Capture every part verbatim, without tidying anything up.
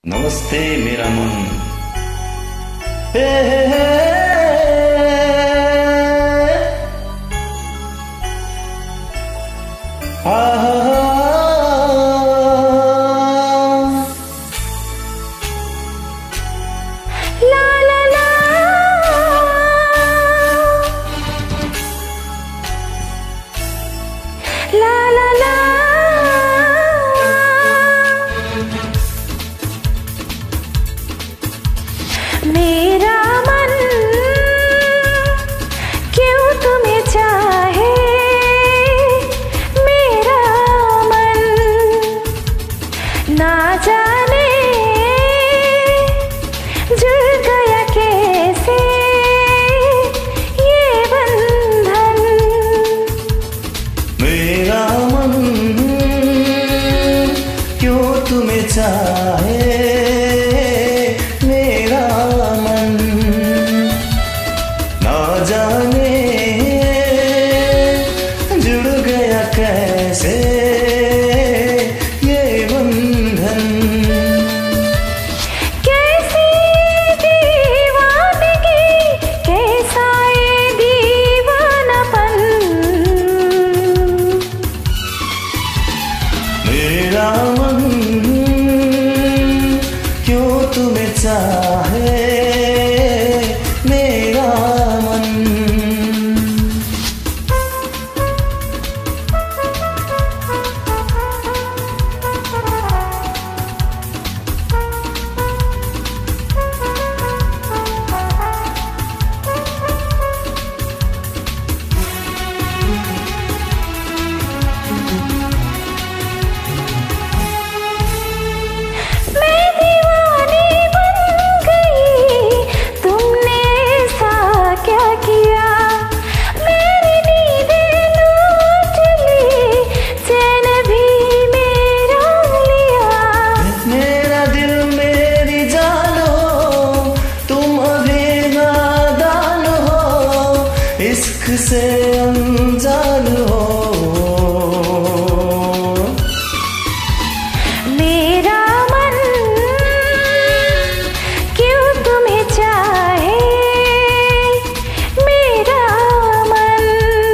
नमस्ते मेरा मन। हे हे हे हा हा हा ला ला ला ला ला ला मेरा मन क्यों तुम्हें चाहे, मेरा मन ना जाने जुड़ गया कैसे ये बंधन। मेरा मन क्यों तुम्हें चाहे, मेरा मन ना जाने जुड़ गया कैसे ये बंधन। कैसी दीवानगी, कैसा ये दीवानापन। मेरा मन क्यों तुम्हें चाहे, मेरा मन। मैं दीवानी बन गई, तुमने ऐसा क्या किया। मेरी नींदें लूट ली, चैन भी मेरा लिया। मेरा दिल मेरी जान हो, तुम अभी नादान हो, इश्क से अनजान हो। मेरा मन क्यों तुम्हें चाहे, मेरा मन।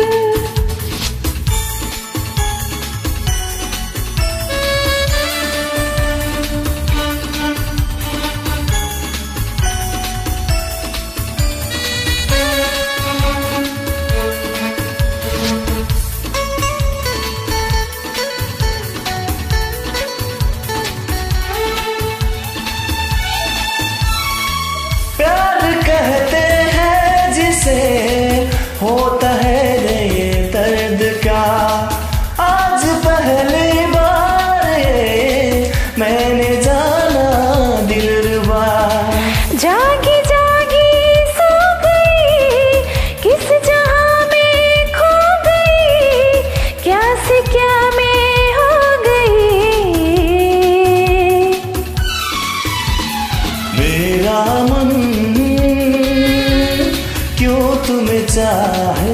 प्यार कहते हैं जिसे, होता है ये दर्द का। आज पहली बार ये मैंने जाना दिलरुबा। जागी जागी सो गई, किस जहां में खो गई, क्या से क्या में हो गई। मेरा मन क्यों तुम्हें चाहे,